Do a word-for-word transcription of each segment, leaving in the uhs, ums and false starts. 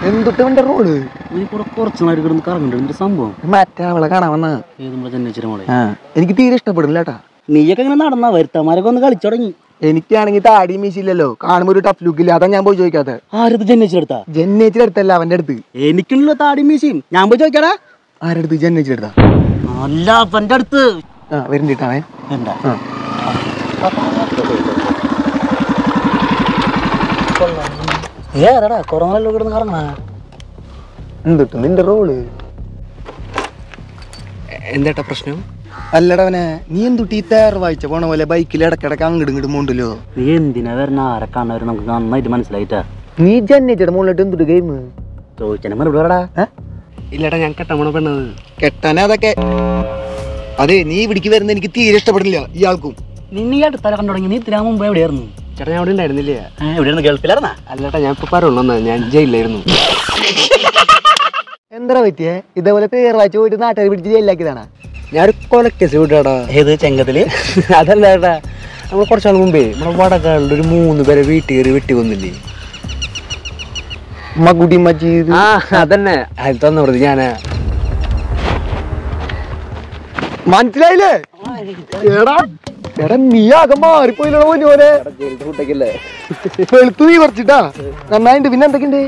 എന്തുട്ടവന്റെ role കുറച്ചു നാട് കിടന്ന് കറങ്ങുന്നുണ്ട് സംഭവം മറ്റേ അവളെ കാണാൻ വന്ന എനിക്ക് തീരെ ഇഷ്ടപ്പെടില്ല കേട്ടാ. നീയൊക്കെ ഇങ്ങനെ നടന്നാ വരുത്തമാരൊക്കെ ഒന്ന് കളിച്ചു തുടങ്ങി. എനിക്കാണെങ്കിൽ താടി മീശില്ലല്ലോ, കാണുമ്പോ ഒരു ടഫ് ലുക്കില്ല. അതാ ഞാൻ പോയി ചോദിക്കാത്ത. ആരത് ജന്നേച്ചിയുടെ ജന്നേച്ചിയുടെ അടുത്തല്ല, അവന്റെ അടുത്ത്. എനിക്കുള്ള താടി മീശയും ഞാൻ പോയി ചോദിക്കടാ. ആരടുത്ത്? ജന്നേച്ചിയുടെ അടുത്താ. അല്ല അവന്റെ അടുത്ത്. ആ വരുന്നിട്ടാവൻ എന്താ ഏടാ കൊറോണല്ലോ കിടന്ന് കറങ്ങ. എന്തിട്ട് നിന്റെ റോള് എന്താ പ്രശ്നം? അല്ലടവനെ, നീ എന്തുട്ടി ഈ തേർ വായിച്ച പോണ പോലെ ബൈക്കിൽ ഇടക്കിടക്ക് അങ്ങോട്ട് ഇങ്ങോട്ട് മോണ്ടല്ലോ. നീ എന്തിനാ വരണ? ആരെ കാണാൻ നമുക്ക് നന്നായിട്ട് മനസ്സിലായിട്ടാ. നീ ജന്നേച്ചിയുടെ മുകളിലിട്ട് എന്തുട്ട് ഗെയിം ചോദിച്ചാൽ മറുപടിടാ. ഇല്ലടാ, ഞാൻ കെട്ടാൻ പോണ പെണ്ണത്. കെട്ടാനാ അതൊക്കെ. അതെ, നീ ഇവിടേക്ക് വരുന്ന എനിക്ക് തീരെ ഇഷ്ടപ്പെടില്ല. ഇയാൾക്കും നിന്നെ ഈ അടുത്താല കണ്ടു തുടങ്ങി. നീ ഇത്തിരി മുമ്പ് എവിടെയായിരുന്നു? ചേട്ടാ ഞാൻ അവിടെ ഉണ്ടായിരുന്നില്ലേ. എവിടെയായിരുന്നു? ഗൾഫിലായിരുന്നാ? അല്ലട്ടാ, ഞാൻ ഇപ്പൊ പറയുള്ളൂ, ഞാൻ ജയിലായിരുന്നു. എന്താ പറ്റിയേ? ഇതേപോലെ പേർ വായിച്ച് പോയിട്ട് നാട്ടുകാർ പിടിച്ച് ജയിലാക്കിയതാണ്. ഞാനൊരു കൊലക്കേസ് വിട്ടാടാ. ഏത് ചെങ്കത്തില്? അതല്ല ചേട്ടാ, നമ്മൾ കുറച്ചാൾ മുമ്പേ നമ്മുടെ വടക്കാളിൽ ഒരു മൂന്ന് പേരെ വീട്ടിൽ കയറി വെട്ടി കൊന്നില്ലേ, മകുടി മജീദ്. ആ അതന്നെ, അതിൽ തന്നു പറഞ്ഞത് ഞാനാ. മനസ്സിലായില്ലേ? എടാ എടാ നീ ആകെ മാറിപ്പോയില്ലോ മോനെ. വെളുത്തു നീ കുറച്ചിട്ടാ നന്നായിണ്ട്. പിന്നെ എന്തൊക്കെയുണ്ട്?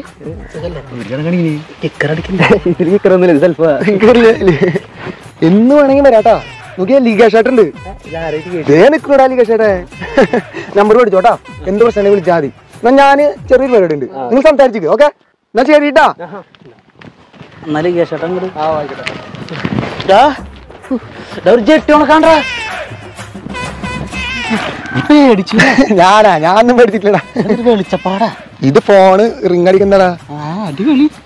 എന്ന് വേണമെങ്കിൽ വരാട്ടാ. നോക്കിയാ ലീഗേഷേട്ടുണ്ട്. നിൽക്കൂടാ ലീഗേഷേട്ടെ. നമ്പർ മേടിച്ചോട്ടാ. എന്ത് പ്രശ്നം വിളിച്ചാൽ മതി. എന്നാ ഞാന് ചെറിയൊരു പരിപാടി ഉണ്ട്, നിങ്ങൾ സംസാരിച്ചു. ഓക്കെ എന്നാ ശരിട്ടാ. ഞാനാ ഞാനൊന്നും പേടിച്ചിട്ടില്ലടാ. വെളിച്ചപ്പാടാ. ഇത് ഫോണ് റിങ് അടിക്കുന്നടാ. അടിപൊളി.